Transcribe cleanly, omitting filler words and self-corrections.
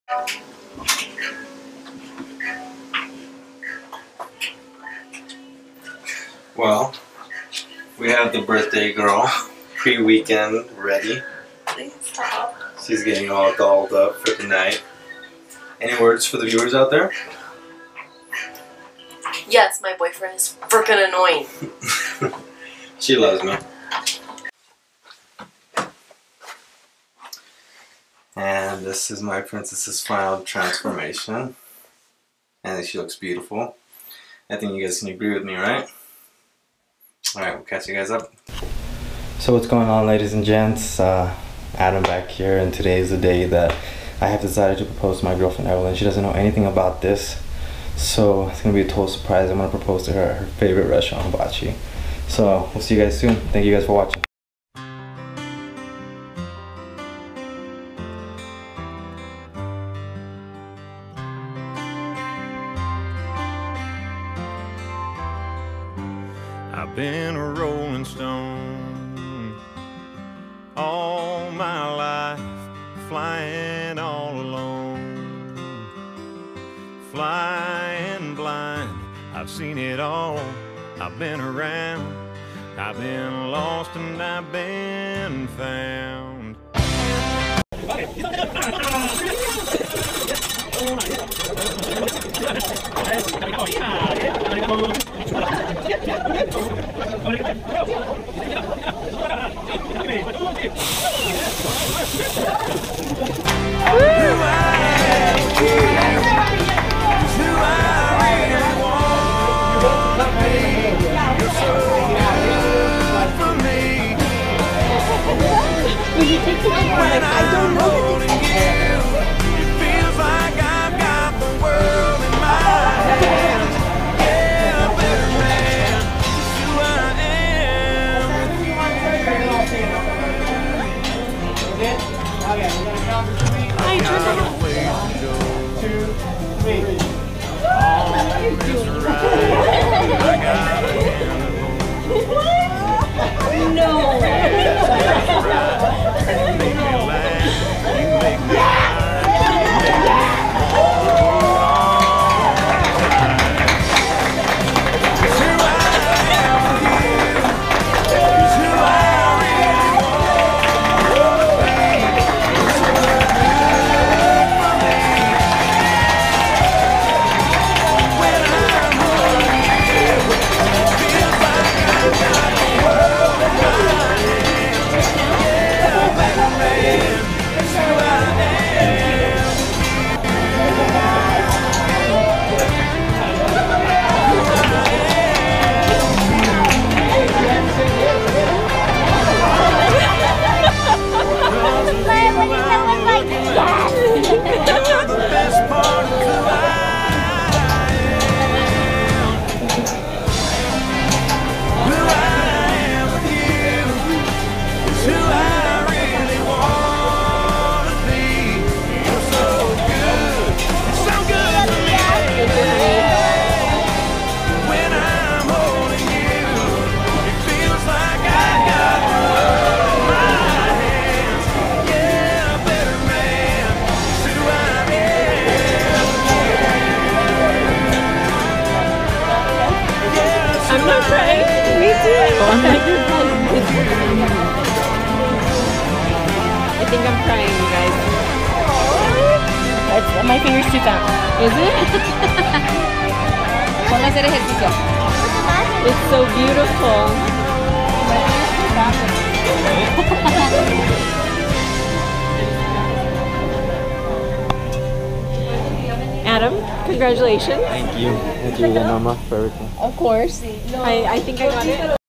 Well, we have the birthday girl pre-weekend ready. Please stop. She's getting all dolled up for tonight. Any words for the viewers out there? Yes, my boyfriend is freaking annoying. She loves me. And this is my princess's final transformation. And she looks beautiful. I think you guys can agree with me, right? Alright, we'll catch you guys up. So what's going on, ladies and gents? Adam back here, and today is the day that I have decided to propose to my girlfriend Evelyn. She doesn't know anything about this, so it's gonna be a total surprise. I'm gonna propose to her at her favorite restaurant, Hibachi. So we'll see you guys soon. Thank you guys for watching. I've been a rolling stone all my life, flying all alone, flying blind. I've seen it all, I've been around, I've been lost and I've been found. I don't know. It feels like I've got the world in my hands. Yeah, better man, it's who I am. I got a ways to go. 2, 3. All this ride, I got a hand. No. I think I'm crying, you guys. My finger's too fat. Is it? Ponle a hacer ejercicio. It's so beautiful. Adam, congratulations. Thank you. Thank you again, Mama, for everything. Of course. I think I got it.